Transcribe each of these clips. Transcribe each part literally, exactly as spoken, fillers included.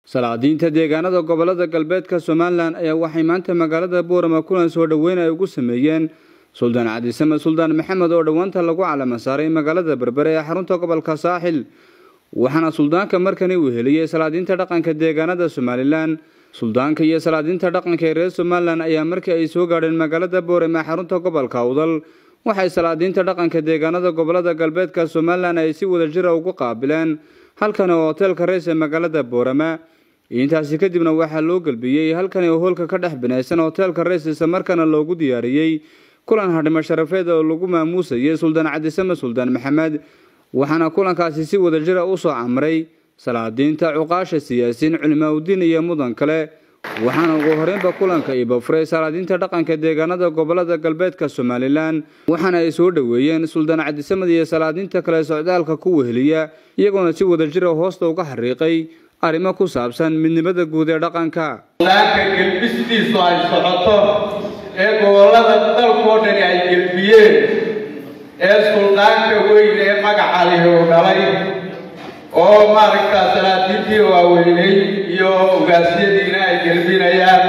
salaadiinta deegaanada gobolada galbeedka Soomaaliland ayaa waxay maanta magaalada Boorama kulan soo dhaweyn ay ugu sameeyeen Suldaan Cabdisame Suldaan Maxamed oo dhawaanta lagu calama saaray magaalada Berbera ee xarunta gobolka Saaxil waxaana suldaanka markani uu heliyay salaadiinta dhaqanka deegaanada Soomaaliland suldaanka iyo salaadiinta dhaqanka ee reer Soomaaliland ayaa markii ay soo gaadheen magaalada Boorama xarunta gobolka Awdal waxay salaadiinta dhaqanka deegaanada gobolada galbeedka Soomaaliland ay si wada jir ah ugu qaabileen halkan oo hotelka Reis ee magaalada Boorama intaasi kadibna waxa loo galbiyay halkan oo hoolka ka dhex binaysan hotelka Reis isla markaana loogu diyaariyay kulan hadhimo sharafeed oo lagu maamuusay Suldaan Cabdisame Suldaan Maxamed waxaana kulankaasi si wada jir ah u soo amray salaadiinta cuqaasha siyaasiyiin culimada diin iyo mudan kale waxaana ugu horreynba kulanka iba furay salaadiinta dhaqanka deegaanada gobolada galbeedka Soomaaliland waxaana ay soo dhaweeyeen Suldaan Cabdisame iyo salaadiinta kale socdaalka ku weheliya iyagoona si wada jir ah hoosta uga xariiqay arrimo ku saabsan midnimada guud ee dhaqanka laanka galbistiisu ay socoto ee gobolada dalkoo dhan ay galbiyeen ee suldaanka weyn ee magaca leh oo dhalay oo maaragta salaadiintii waaweynay iyo ugaasiyadiina ay galbinayaan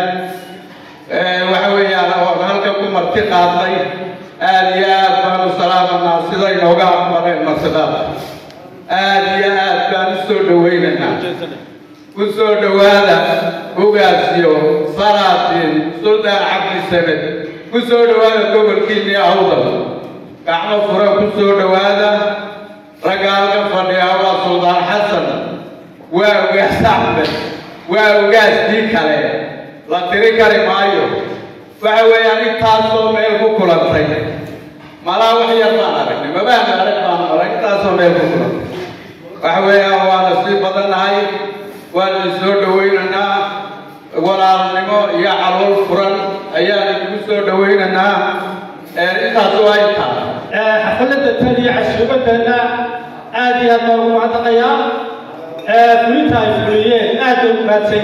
waxa weeyaan oo halka ku marti qaatay aad iyo aad baan u salaamanaa sida inooga aqbaleen martidaada aad iyo aad baan u soo dhaweynaynaa ku soo dhawaada ugaasiyo salaadiin Suldaan Cabdisame ku soo dhawaada gobolkiina Awdal gacmo furan ku soo dhawaada ragaalka fadhiya waa Suldaan Xasan waa ugaas Axmed waa ugaastii kale la tiri kari maayo waxa weeyaan intaasoo meel ku kulantay malaa wax yar baan aragnay mabaan arag baan arag intaasoo meel ku kulantay waxa weeyaan waa nasiib badanahay waan soo dhaweynaynaa walaalnimo iyo calool furan ayaan ku soo dhaweynaynaa intaas waa intaa xafladda taliya cashuubadana aad iyo aad loogu mahadnaqayaa fulinta ay fuliyeen aad ugu mahadsan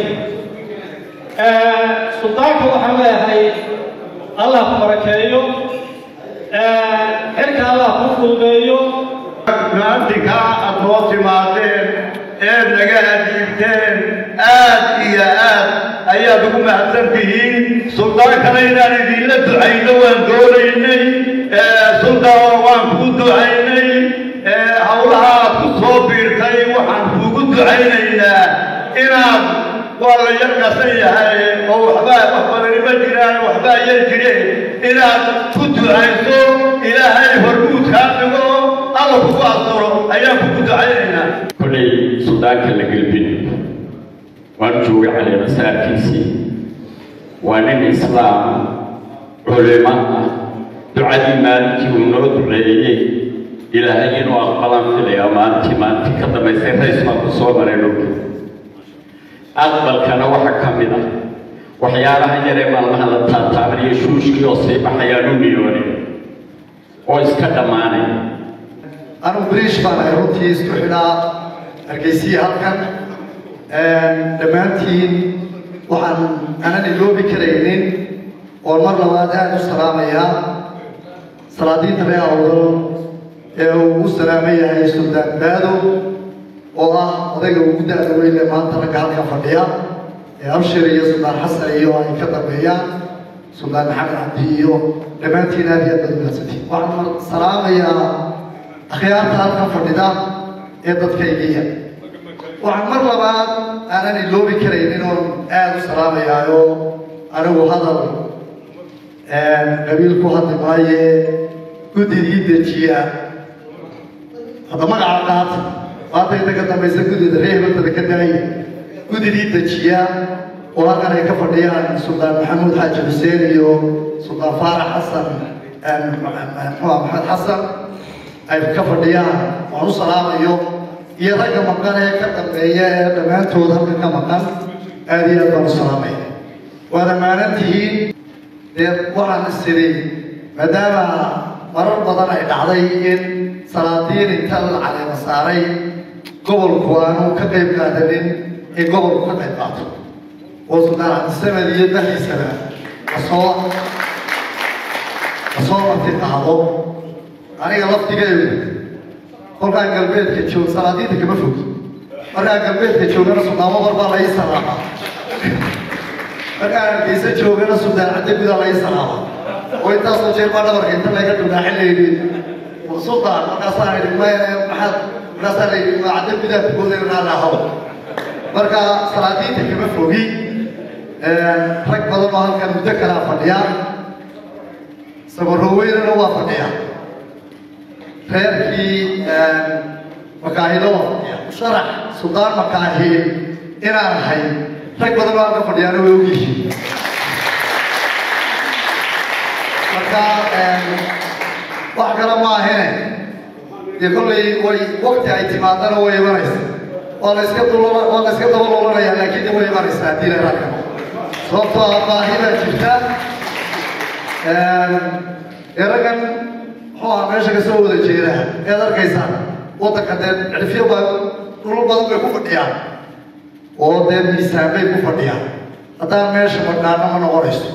suldaanka waxaan leeyahay allah ku barakeeyo xilka allah ku fududeeyo maantika aad noo timaadeen ee naga adiibteen aad iyo aad ayaad ugu mahadsan tihiin suldaankana inaan idinla ducayno waan doonaynay suldaan waan kuu ducaynay hawlaha aad ku soo biirtay waxaan kuugu ducaynaynaa inaad waa la yarkasan yahay oo waxbaa wax badani ma jiraan waxbaa yar jireen inaad ku ducayso ilaahay hormuudkaa dhigo alla kugu asuro ayaan kugu ducaynaynaa كلي صداك اللي وارجو على مساكيسي وأن الإسلام علماء دعاء مالك ونرد عليه إلى هين وأقلام في اليومان كمان كذا ما يصير اسمه بصوب رنوك أقبل كان وحكمنا وحيانا هجر ما الله لا تعتبر يشوش يصيب حيانو ميوني وإسكتماني أنا بريش فانا يروتي استحنا أرجسي هالكن دمانتين وحن أنا نلوبي كريمين والمرة واحدة السلام يا صلاتي تبع أول والسلام يا هاي سلطان بادو والله هذا وجود أولي لما ترك هالكن فديا أبشر يا سلطان حسن أيوه هاي كتب بيا سلطان محمد عبديو دمانتين هذه الدمانتين وحن السلام يا أخيارات هالكن فديا إدت كيجية وعمر لبعض أنا نلوبي كريم إنهم آل سلام يايو أنا وهذا قبيل كهذا ماي كودي يدتيا هذا ما عقاد هذا إذا كنت بيسا كودي دريه بنت ذكرناي كودي يدتيا وهذا أنا كفرديا سلطان محمود حاج حسين يو سلطان فارح حسن محمد حسن أي كفرديا وعنو سلام يو iyo ragga maqan ee ka dambeeya ee dhammaantood halka ka maqan aad iyo aad baan u salaamaya waana maalintihiin dee waxaan isiri maadaama marar badan ay dhacday in salaadiin inta la caleema saaray gobolku aanu ka qayb qaadanin in gobolku ka qayb qaato oo Suldaan Cabdisame iyo bahdiisana kasoo kasoo marti qaado aniga laftigaygu kolkaan galbeedka joog salaadiinta kama fog markaa galbeedka joogana suldaamo mar baa laii salaama markaa hargeysa joogana suldaan cadde gudaa laii salaama oo intaasoo jeer baa dhabarka inta laga dhugaaxin layidhi sultaan markaasaa idhi maxaad markaasaa layidhi waa cadde gudaa tugoodayna lahaw marka salaadiinta kama fogi rag badan oo halkan muddo kalaa fadhiyaan sabarooweynana waa fadhiyaa reerkii makaahilo waa fadhiya sharax suldaan makaahiil inaan ahay rag badan oo halkan fadhiyaana way ogyihiin marka wax kale ma ahine dee kollay way waqti ay timaadana way imanaysa waa la iska waa la iska daba loolanaya laakiin de way imanaysaa haddii la ragka sababtoo ah baahida jirta ee raggan muxuu ahaa meesha ka soo wada jeeda ead arkaysaan waddanka dee cidhifyo baa dhulal badan bay ku fadhiyaan oo dee miisaan bay ku fadhiyaan haddaan meesha fadhaana ma noqonayso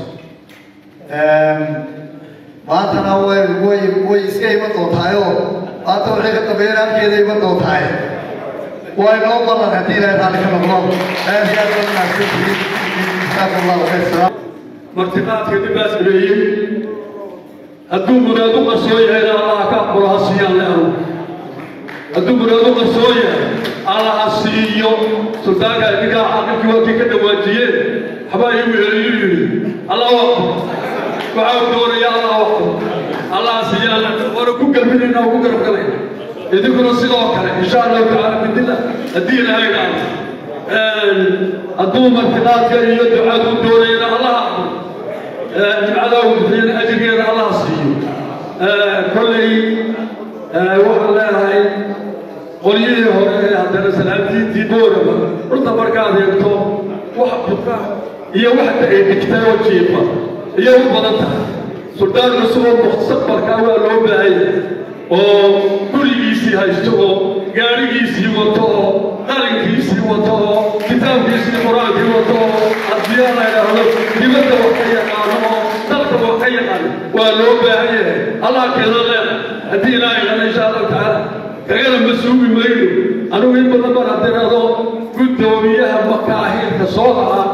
maantana way way way iska iman doontaayoo maanta waxay ka dambeeyeen halkeeda iman doontaaye way noo ballan haddii ilaahay raalli ka noqdo aad iyo aad uga mahadsantihiin jazaakum allahu khayr salaam martiqaadka dhibaas leeyey hadduu muraad u qarsoo yahayna allaha ka aqbalo ha siiyaan leanu hadduu muraad u qarsoo yahay alla ha siiyo suldaanka idinkaa aqalkii waa kii ka dhawaajiyeen waxbaa iigu heliyu yidhi allahu akbar waxaa doonaya allahu akbar allah ha siiyaan waana ku galbinayna ugu garab galayna idinkuna sidoo kale insha allahu tacaala bidillah haddii ilaahay dhaafo hadduu martiqaadka iyo ducadu doonayna allah aqbal ducada uu bixiyana ajrigeeda allah siiyo kolley waxaan leeyahay qolyihii hore ee haddana salaamtiintii booraba runta markaad eegto wax buka iyo waxda ay dhigtay oo jiifa iyo u badan tahay suldaan cusub oo mustaqbalkaa waa loo baahanya oo gurigiisii haysto oo gaarigiisii wato oo qalinkiisii wato oo kitaabkiisii qur-aankii wato oo haddii la yidhaahdo dibadda wax ka yaqaano oo dalka wax ka yaqaano waa loo baahan yahay allah keena leeda haddii ilaa ilana insha allahu tacaala kagana ma suugi mayno anugu in badan baan hadirado guddoomiyaha makaahiilka soo ahaa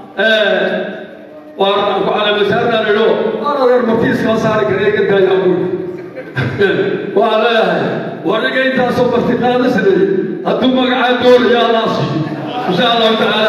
waan ku calamasaarnaan idho waan adeer martiiskala saari kara iga daayaabuy waxaan leeyahay wariga intaasoo martiqaada sameeyey hadduu magacaa doonaya allah siiyo insha allahu tacaala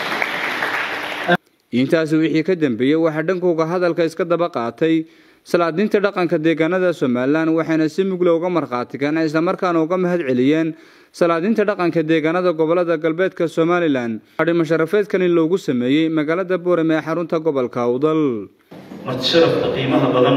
intaasi wixii ka dambeeyey waxaa dhankooga hadalka iska daba qaatay salaadiinta dhaqanka deegaanada Soomaaliland waxayna si mugla uga marqaatigaan isla markaana uga mahad celiyeen salaadiinta dhaqanka deegaanada gobolada galbeedka Soomaaliland arimo sharafeedkan loogu sameeyay magaalada Boorame ee xarunta gobolka Awdal madsharaf qiimaha badan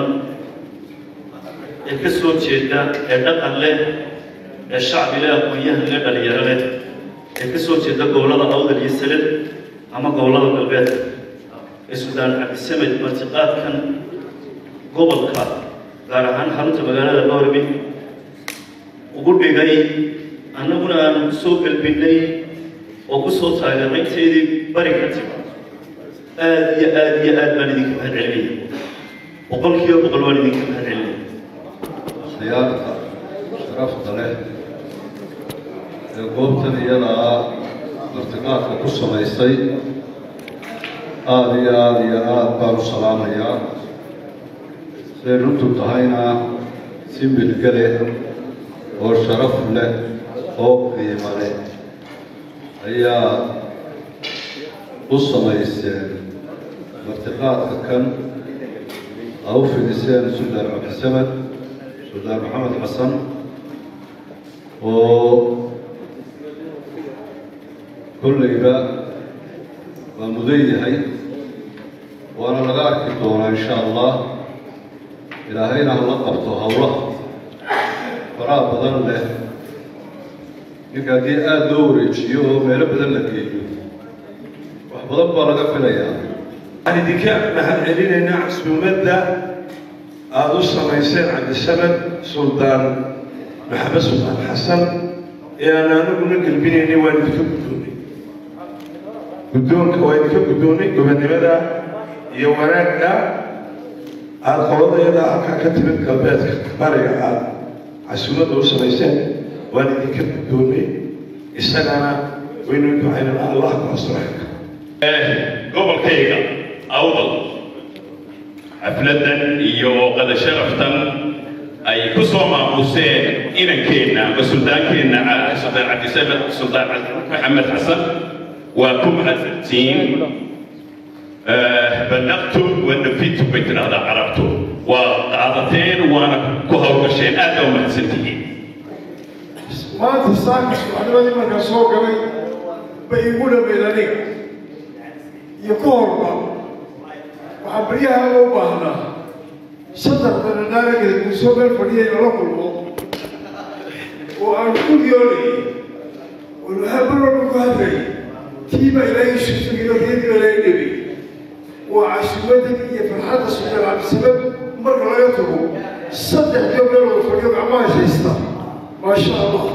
ee ka soo jeeda ee dhaqan leh ee shacbi leh aqoonyahan leh dhalinyaro leh ee ka soo jeeda gobolada Awdal iyo Salad ama gobolada galbeedka ee Suudaan Cabdisamed martiqaadkan gobolka gaar ahaan xarunta magaalada Boorame ugu dhigay annaguna aan ku soo galbinay oo ku soo taageernaynteedii bari ka timid aad iyo aad iyo aad baan idinka mahad celinaya boqolkiiba boqol waan idinka mahad celinaya siyaarta sharafta leh ee goobtan iyada ah martiqaadka ku samaysay aad iyo aad iyo aad baan u salaamayaa siday runtu tahayna si milgale oo sharaf leh oo qiimo leh ayaa u samayseen martiqaadka kan aa u fidiseen Suldaan Cabdisamed Suldaan Maxamed Xasan oo kollayba waa mudan yahay waana laga arki doonaa insha allah ilaahayna hala qabto howlaha faraha badan leh ninka haddii aada loo wareejiyo oo meelo badan la geeyo wax badan baa laga filayaa waxaan idinka mahad celinaynaa casuumadda aada u samayseen Cabdisamed Suldaan Maxamed Suldaan Xasan ee aan anaguna gelbinaynay waan idinka guddoonay guddoonka waa idinka guddoonay gobonnimada iyo wanaagga aada qoladayada halkaa ka timid galbeedka bariga aada casuumadda u samayseen waan idinka guddoonay isagana waynu ducaynana allah ku asraxka gobolkayga awdal xafladan iyo qada sharaftan ay ku soo maamuseen inankeenna ama suldaankeenna suldaan cabdisamed suldaan maxamed xasan waa ku mahadsantiin ballaqtu wanafitu bay tidhahdaa carabtu waa qaadateen waana ku hawlgasheen aad baa umahadsantihiin maanta saakis waxnimadii markaa soo galay bay igu dhameed aniga iyo ka horba waxaa baryaha loo baahnaa saddex dananaanagada kuusoo meel fadhiyay nala kulmo oo aan ku yoolay oo lahabalooba ku hadlay tiiba ilaahay sugsugiyo reediba ilaahay dhebay waa casuumadan iyo farxadda suldaan cabdisamed marka laga tago saddex iyo meel oo fadhiyo gacmaha haysta maasha allah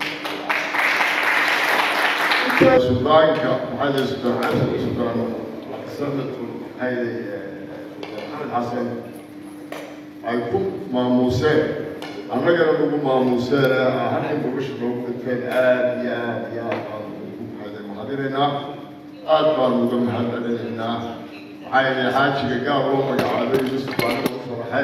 سودانك هذا سودان عسل سودان سنة هذه محمد حسن أيكم مع موسى أنا قال لكم مع موسى أنا بقولش لكم كان آد يا يا هذا محاضرنا آد ما نقول محاضرنا هاي حاجة كذا هو ما قاعد يجلس بعد صراحة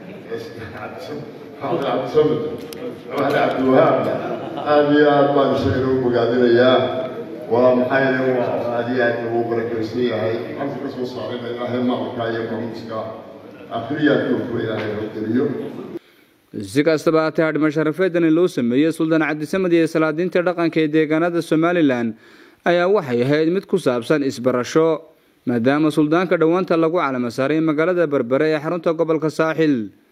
هذا عبد الصمد هذا عبد الوهاب هذه آد ما نشيله مقادير يا ومحايل وهذه هو بركسية هاي خمس قصص صارنا إلى ما بكاية كمسكا أخرية كوفي إلى الدنيا. si kastaba ha ahaatee adhimo sharafeedani loo sameeyey suldaan cabdisamed iyo salaadiinta dhaqanka ee deegaanada Somaliland ayaa waxay ahayd mid ku saabsan isbarasho maadaama suldaanka dhawaanta lagu calama saaray magaalada Berbera ee xarunta gobolka Saaxil.